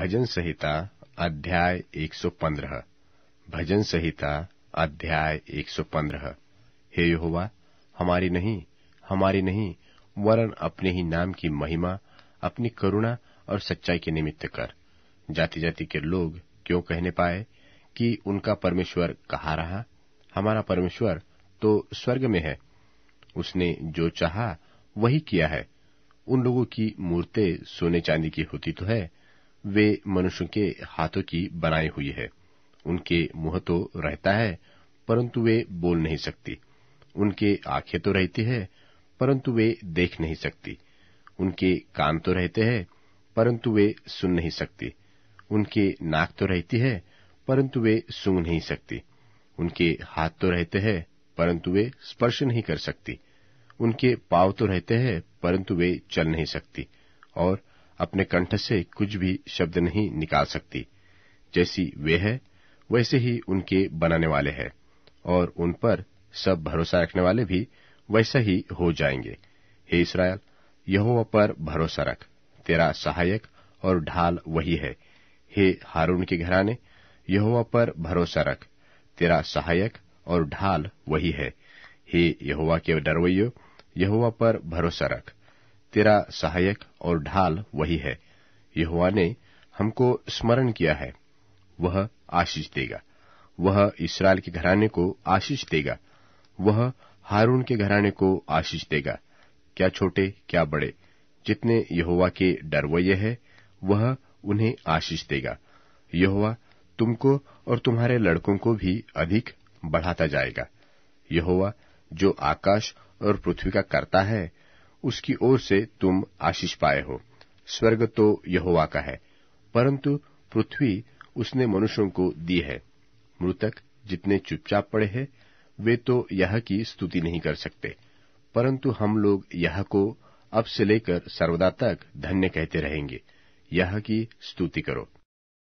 भजन संहिता अध्याय 115। भजन संहिता अध्याय 115। हे यहोवा, हमारी नहीं वरन अपने ही नाम की महिमा अपनी करुणा और सच्चाई के निमित्त कर। जाति जाति के लोग क्यों कहने पाए कि उनका परमेश्वर कहाँ रहा? हमारा परमेश्वर तो स्वर्ग में है। उसने जो चाहा वही किया है। उन लोगों की मूर्तें सोने चांदी की होती तो है, वे मनुष्यों के हाथों की बनाई हुई है। उनके मुंह तो रहता है, परंतु वे बोल नहीं सकती। उनके आंखें तो रहती है, परंतु वे देख नहीं सकती। उनके कान तो रहते हैं, परंतु वे सुन नहीं सकती। उनके नाक तो रहती है, परंतु वे सूंघ नहीं सकती। उनके हाथ तो रहते हैं, परंतु वे स्पर्श नहीं कर सकती। उनके पांव तो रहते हैं, परंतु वे चल नहीं सकती, और अपने कंठ से कुछ भी शब्द नहीं निकाल सकती। जैसी वे है, वैसे ही उनके बनाने वाले हैं, और उन पर सब भरोसा रखने वाले भी वैसा ही हो जाएंगे। हे इस्राएल, यहोवा पर भरोसा रख, तेरा सहायक और ढाल वही है। हे हारून के घराने, यहोवा पर भरोसा रख, तेरा सहायक और ढाल वही है। हे यहोवा के डरवैयो, यहोवा पर भरोसा रख, तेरा सहायक और ढाल वही है। यहोवा ने हमको स्मरण किया है, वह आशीष देगा। वह इस्राएल के घराने को आशीष देगा। वह हारून के घराने को आशीष देगा। क्या छोटे क्या बड़े, जितने यहोवा के डरवैये है, वह उन्हें आशीष देगा। यहोवा तुमको और तुम्हारे लड़कों को भी अधिक बढ़ाता जाएगा। यहोवा जो आकाश और पृथ्वी का कर्ता है, उसकी ओर से तुम आशीष पाए हो। स्वर्ग तो यहोवा का है, परंतु पृथ्वी उसने मनुष्यों को दी है। मृतक जितने चुपचाप पड़े हैं, वे तो यह की स्तुति नहीं कर सकते, परंतु हम लोग यह को अब से लेकर सर्वदा तक धन्य कहते रहेंगे। यह की स्तुति करो।